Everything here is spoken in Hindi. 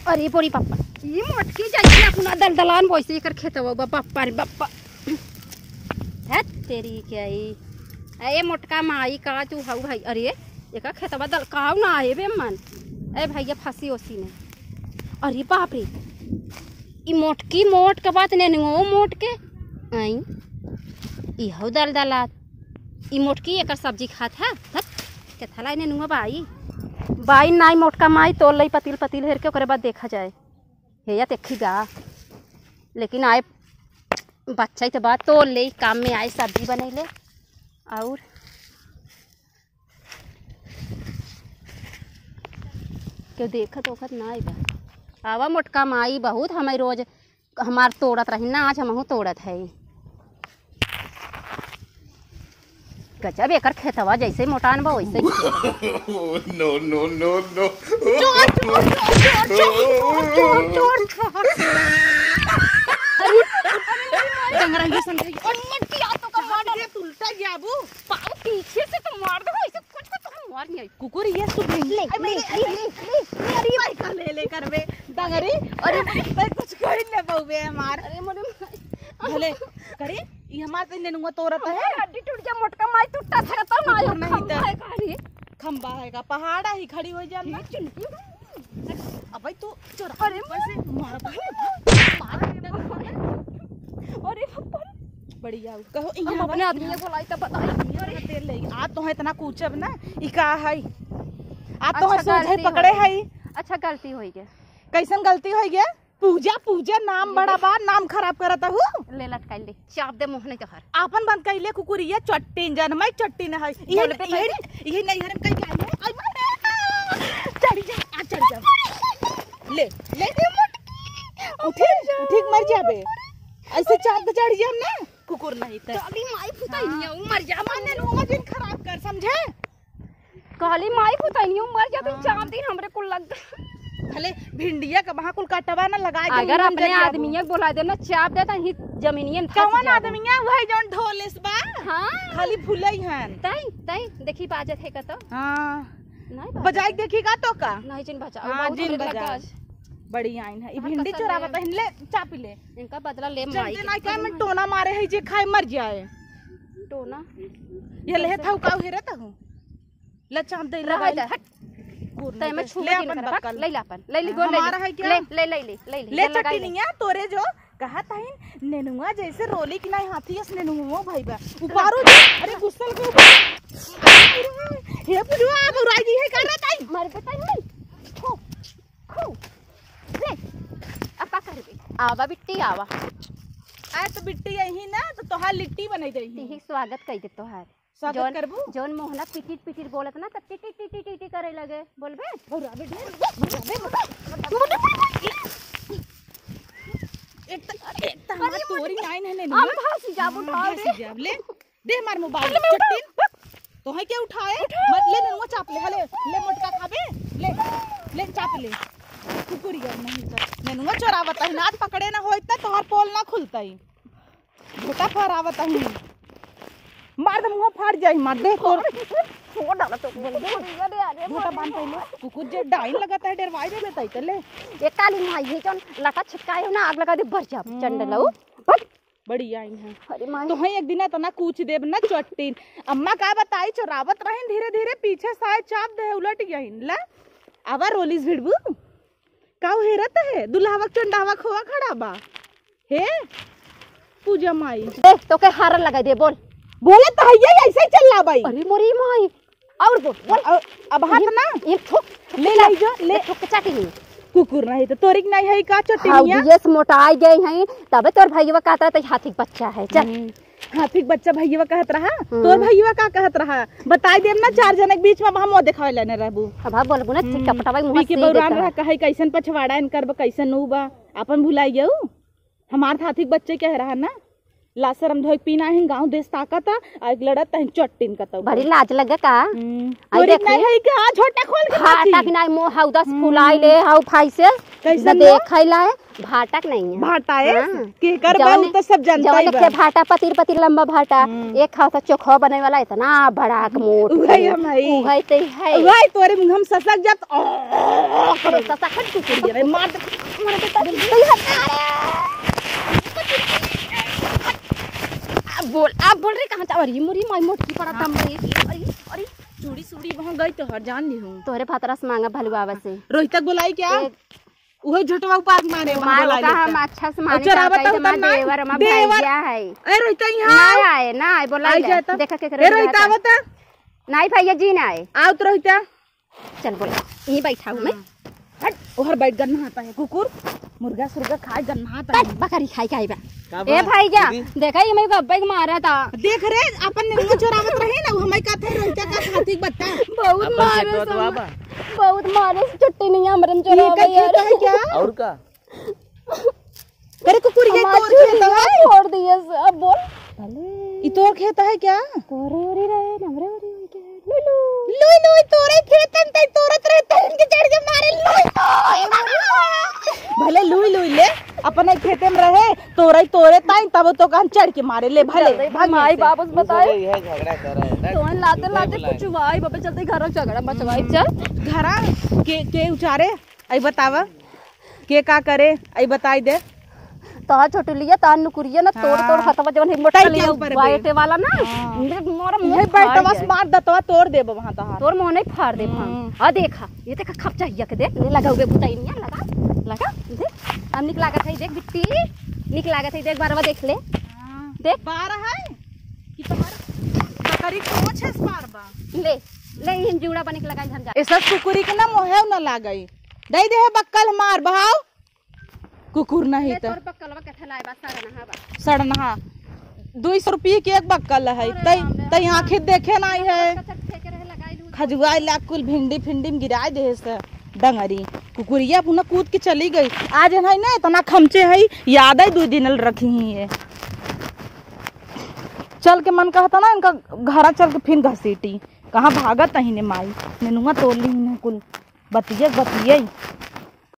अरे बोरी पप्पा ये मोटकी जाई अपना दलदलान वैसे एकर खेतवा बाप्पा रे बाप्पा है तेरी क्या ए मोटका माई का तू हाउ भाई अरे एका खेतवा दल काऊ ना आए बे मन ए भैया फांसी ओसी ने अरे बाप रे ई मोटकी मोट के बात ने नो मोट के आई ई हौ दलदलात ई मोटकी एकर सब्जी खात है के थला ने नुआ बाई बाई नाई मोटका माई तोल लई पतिल पतिल हेर के ओकरे बाद देखा जाए हे या देखीगा लेकिन आए बच्चा के बाद तोल ले काम में आए सब्जी बनैले और क्यों देखत ओखत ना आई बा आवा मोटका माई बहुत हमें रोज हमार तोड़त रही ना आज हमहू तोड़त है गजब एकर खेतवा जैसे मोटान बा वैसे नो नो नो नो डंगरंगी संग मटकी आ तो का मार दे उल्टा जाबू पाव पीछे से तो मार दो ऐसे कुछ तो मार नहीं आई कुकुर ये तू ले ले अरे भाई कर ले करबे डंगरी अरे भाई कुछ कर ले बउबे हमार अरे मोरे भले करे ई हमार त नेनुआ तोरत है हड्डी टूट जा मोटका माई टूटा था तो ना आयो नहीं त खंबा है का पहाड़ा ही खड़ी हो जा अब भाई तू चोर अरे वैसे मार अरे बढ़िया कहो हम अपने आदमी को बुलाई त बताई अरे तेल ले आ तो है इतना कूचब ना ई का है आ तो है सोझे पकड़े है अच्छा गलती होई गया कैसन गलती होई गया पूजा पूजा नाम बड़ा बा नाम खराब करत हूँ ले लटकाई ले चाप दे मुंह नहीं तोहर आपन बंद कैले कुकुरिया चट्टीन जन मैं चट्टीन है ये नहीं हरम कई जाए आई चढ़ जा आ चढ़ जा ले ले उठी मर जाबे ऐसे चाप के चढ़ जा ना कुकुर नहीं त अभी माई फुताई नहीं मर जा माने नु मजन खराब कर समझे कहली माई फुताई नहीं मर जा तू चाप दिन हमरे को लग भले भिंडिया का वहां कुल कटवा ना लगाए अगर अपने आदमीया बोला दे ना चाप देता ही जमीनियन कौन आदमीया वही जोन ढोलेस बा हां खाली फुलई हन तई देखी बाजत है का तो हां नहीं बजाई देखी का तो का नहीं जिन बचा हां जिन बजा बड़ी आइन है ई भिंडी चोरावा पहन ले चाप ले इनका बदला ले माई के नहीं का में टोना मारे है जे खाए मर जाए टोना ये ले थाउ का हेरत हूं ल चाप दे लगा तय में छू ले अपन बक्कल ले लापन ले ली गोल ले ले चट्टी नहीं है तोरे जो कहा ताइन नेनुआ जैसे रोली की नहीं हाथी है नेनुआ भाई बा उपारो अरे गुस्सल के ऊपर हे पुरुआ बुराई दी है कर ताई मर के ताई नहीं खो खो ले अब का करबे आवा बिट्टी आवा आ तो बिट्टी यही ना तो तोहार लिट्टी बनाई दे ही स्वागत कई दे तोहार स्वागत करबू जोन मोहना पिटिट पिटिट बोलत ना त टिटी टिटी टिटी करे लगे बोलबे बुराबे एक त हमर तोरी नाइन है ने हम फांसी जाब उठा ले दे मार मोबाइल चट्टीन तो है के उठाए मत ले नेनुआ चाप ले हले ले मोटका खाबे ले ले चाप ले कुकुरी गई नहीं त नेनुआ चोरावत है नाद पकड़े ना होइत त तोहर पोल ना खुलतई झोटा फरावत है मार दे मुंह फाड़ जाई मार दे तोर छोड़ डाला तो बोल दे मोटा बांध पहले कुकुर जे डाइन लगाता है डरवाई दे बेटा चले एक काली माई है जन लटा छिटकाए ना आग लगा दे बर जा चंडलऊ बड़ी आइन है अरे माई तो है एक दिन तो ना कूच देब ना चट्टीन अम्मा का बताई चोरावत रहिन धीरे धीरे पीछे साए चाप दे उलट गईन ला आवा रोलिस भिड़बू काऊ हेरत है दुल्हावा चंडावा खोवा खड़ा बा हे पूजा माई देख तो के हार लगा दे बोल बोले तो ये ऐसे ही चल रहा भाई अरे मोरी माई और बोल अब हाथ ना एक ठोक ले जो ले ठोक चाटी नहीं कुकुर नहीं तो तोरिक नहीं है का चटिनिया ये मोटाई गई है तबे तोर भईवा कहत रहा त हाथी बच्चा है चल हाथी बच्चा भईवा कहत रहा तोर भईवा का कहत रहा बताई देम ना चार जन के बीच में हम देखावे लेने रहबू अब बोलबू ना चपटावा मुंह से बौरान रहा कहे कैसन पछवाड़ा इन करब कैसन नु बा अपन भुलाई गऊ हमार हाथी बच्चे कह रहा ना लासरम धोई पीना है गांव देश ताकत आ एक लड़त है चट्टीन कत बड़ी लाज लगे का आई देख नहीं है का छोटा खोल के हाटा कि नहीं मो हाउ 10 फुलाई ले हाउ फाई से कैसे देखैला है भाटक नहीं है भाटा है हाँ। के कर बा तो सब जनता ही के भाटा पतिर पतिर लंबा भाटा एक खाओ था चोखा बने वाला इतना बड़ा मोट उहै हम हई उहै ते है उहै तोरे मुंह हम ससक जात अरे ससा खट कुकुर रे मार हमारे बेटा तू हटा अब बोल रे कहां जा रही मुरी माई मोटकी पड़ा दम रे अरे अरे चूड़ी सूड़ी वहां गई तो हर जान ली हूं तोरे फातरस मांगा भलुआवा से रोहितक बुलाई क्या उहे झटवा उपास मारे वहां मार का हम अच्छा से माने चाहते हैं हमारा देवर हमारा भैया है ए रोहित यहां ना आए ना आए बोला देखा के करे रोहित आवत नहीं भैया जी ना आए आओ तो रोहित चल बोला यहीं बैठा हूं मैं हट ओहर बैठ गन्ना आता है कुकुर मुर्गा सुर्गा खाए गन्ना आता है बकरी खाई खाई बा ए भाई जा देखा ये मैं गब्बे मारा था देख रे अपन ने चोरावत रहे ना हमें का थे रोहित का खाती बत्ता बहुत मारे चट्टी नहीं हमरन चोरावा यार क्या और का अरे कुकुर ये तोड़ खेत है छोड़ दिए अब बोल ये तोड़ खेत है क्या तोरे ओरी रहे हमरे ओरी के लुई लुई तोरे खेतन ते तोरत रहे तो इनके चढ़ के मारे लुई भले लुई लुई ले अपने खेते में रहे तोरे ताई तब तो कहां चढ़ के मारे ले भले माई बाबूस बताए यह झगड़ा कर रहा है तो लाते लाते कुछ भाई बाबा चलते घर झगड़ा मचवाई चल घरा के उचारे आई बतावा के का करे आई बताई दे ता छोटे लिया ता नुकुरिया ना तोड़ तोड़ खतवा जवन हिम्मत लिया बाइटे वाला ना मोर ये बैठवा मार दतवा तोड़ देब वहां ता तोर मुंह नहीं फाड़ दे आ देखा ये देखा खप चाहिए के देख ले लगा हुए बुताई नहीं लगा देख हम निक लागत है देख बिट्टी निक लागत है देख बारवा देख ले देख बार है कि तुम्हारा बकरी कोछ है बार बा ले ले इन जुड़ा बने के लगाई हम जा ऐसा कुकुरी के ना मोहे न लागई दई दे बक्कल मार बहाओ कुकुर नहीं तो तोर बक्कलवा के थलाए बा सड़नहा 200 रुपये के एक बक्कल है तई आंखें देखे नहीं है खजुआई ला कुल भिंडी फिंडी में गिराए दे से डंगरी कुकुरिया पुनः कूद के चली गई आज है ना इतना खमचे है याद है 2 दिन रखी ही है चल के मन कहता ना इनका घरा चल के फिर घसीटी कहाँ भागत ही ने माई नेनुआ तोड़ ली कुल बतिये